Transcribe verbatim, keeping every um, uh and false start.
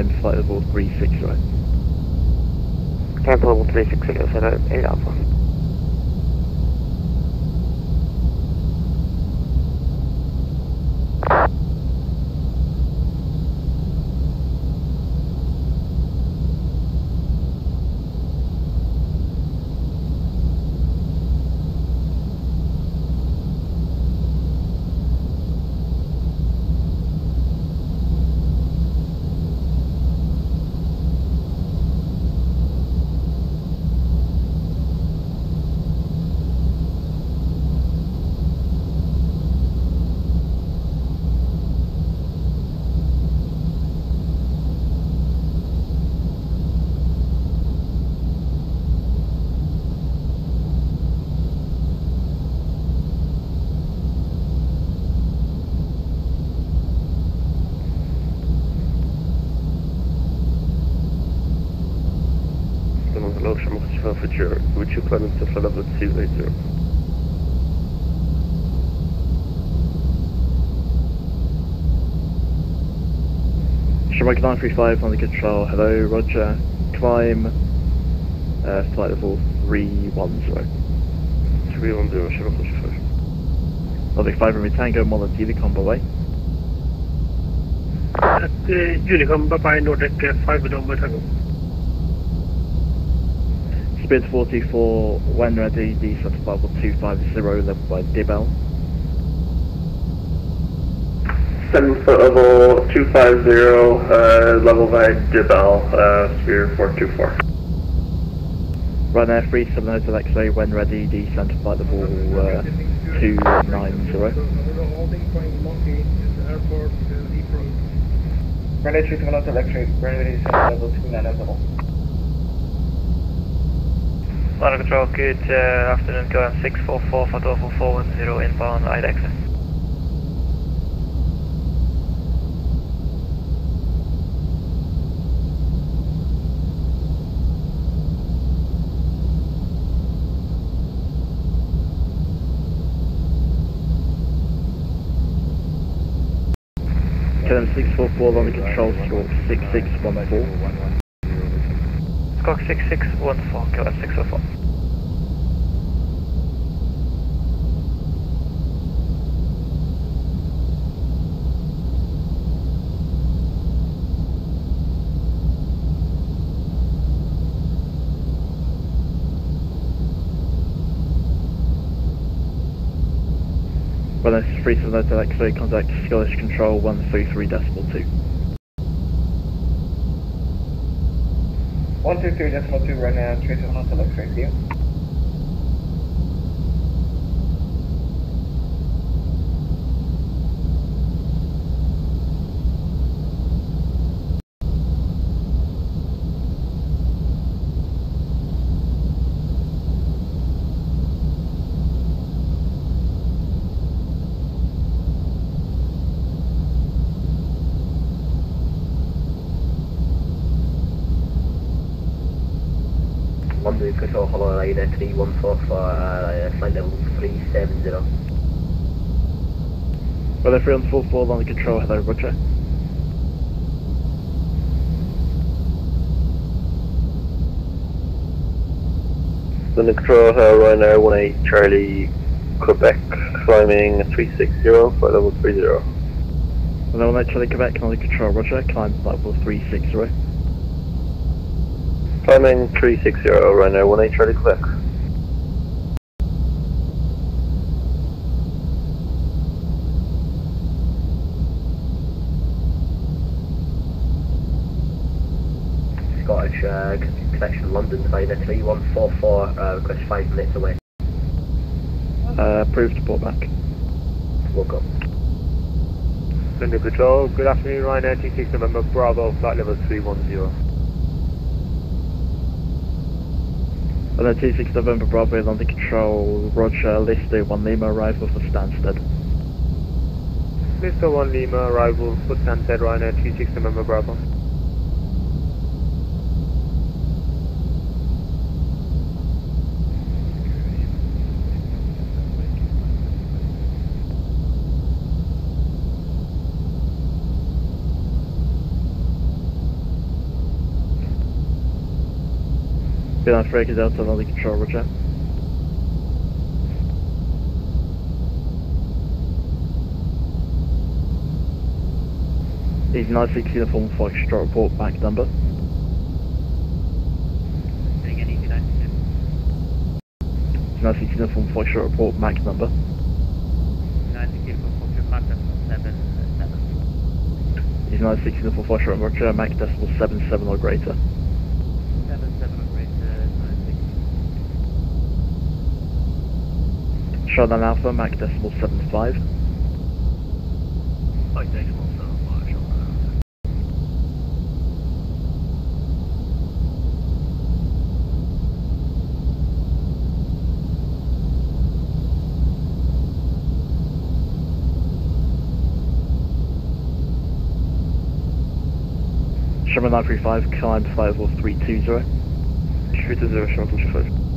climb flight level three six zero. Climb level three six zero, set out eight Alpha. Would you climb into flight level two eight zero? Shamrock nine three five on the control, hello, roger. Climb uh, flight level three one zero. three one zero, Shamrock nine three five. Logic five Romeo Tango, Mola Unicom, bye bye. At uh, Unicom, bye bye, Nordic uh, five Romeo Tango. Speed forty-four, when ready, descent to level two five zero, level by Dibel. Seven foot level two five zero, uh, level by Dibel, uh, Sphere four two four. Ryanair three seven zero to X-ray, when ready, descent to flight level uh, two nine zero. Ryanair three seven zero to X-ray, when ready, descent to level two nine zero. Line of control, good uh, afternoon, go on six four four for Dolphin four one zero inbound, I D X. K M six four four on the control, stroke six six one four. Squawk six six one four, K M six four four. Ryanair three seven zero to X-ray, contact Scottish Control one three three decimal two. one two three decimal two, Ryanair three seven zero to X-ray, see you. London Control, hello, Ryanair three one four for uh, flight level three seven zero. Ryanair three one four four on the control, hello, roger. London Control, uh, Ryanair one eight Charlie, Quebec, climbing three six zero, flight level three zero. Ryanair one eight Charlie, Quebec on the control, roger. Climb flight level three six zero. Climbing three six zero, Ryanair one eight Charlie, Quebec. Scottish uh, connection London, Ryanair three one four four, uh, request five minutes away. Uh, approved to port back. Woke up. London Control, good afternoon, Ryanair T six November Bravo, flight level three one zero. Ryanair T six November Bravo, London Control, roger, Lister one Lima, arrival for Stansted. Lister one Lima, arrival for Stansted, Ryanair T six November Bravo. Good on Frankie Delta, London Control, roger. He's nine six uniform Foxtrot, report back number. Doing an easy ninety-six. nine six uniform Foxtrot, report back number. ninety uniform Foxtrot, Mac decimal seven seven. He's nine six uniform Foxtrot, roger, Mac decimal seven seven or greater. seven seven or greater, nine six. Shodan Alpha, Mac decimal seven five. Mike decimal seven five, Shodan Alpha. Sherman nine three five, climb five four three two zero. three two zero, Sherman two three five.